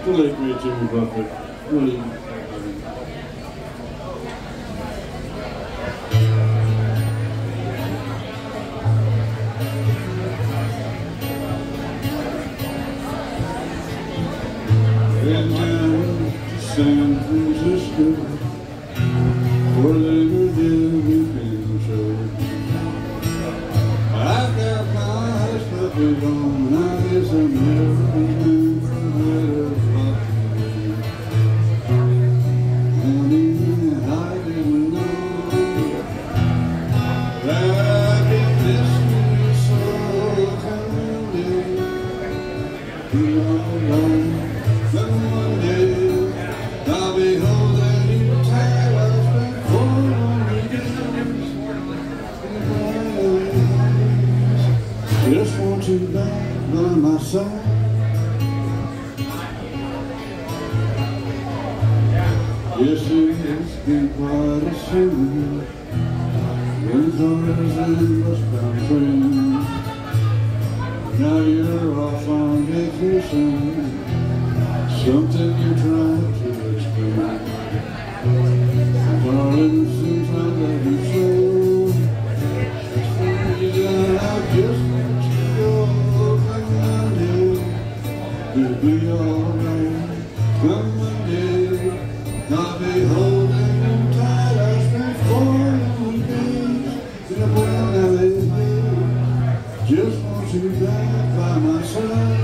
The late great Jimmy Buffett. Really. And down to San Francisco, where they were there weekend show. I've got my eyes puffed on, and I guess I'm never been from where honey, I didn't know that I could miss you so. Come one day, come one day, I'll be holding you tight. I'll spend 4 lonely days in the just want you back by my side. Yes, it's been quite a summer. With others and westbound friends. Now you're off on vacation. Something you're trying to explain. Darling, since I love you so, I just want you to go. Come Monday, you'll be alright. Come Monday, I'll be holding you tight. I spent 4 lonely days in a brown LA hills. Just want you back by my side.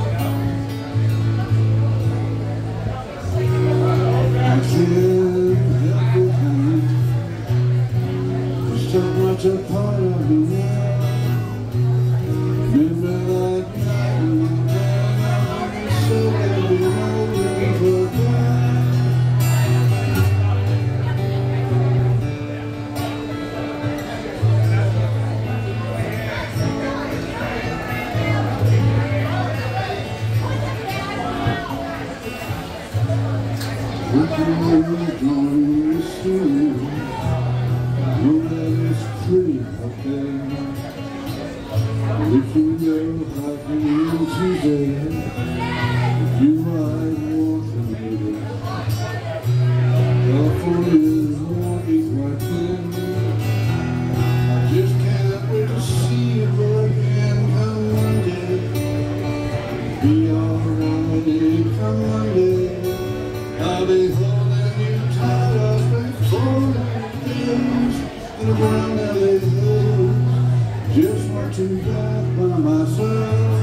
I can't help it, honey. You're so much a part of me now. Remember that night when you ran out and said that we were for good. We can only join the sea. Know that it's pretty up there. We can go hiking in Tuesday. If you ride north and middle, California's won't be quite thin. I just can't wait to see you again. Come Monday, be alright. Come Monday, I'll be holding you tight. I'll spend 4 days in a brown LA hills. Just want you back by my side.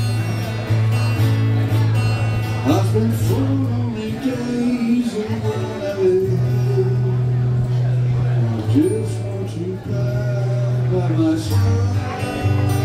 I spent 4 lonely days in a brown LA hills. I just want you back by my side.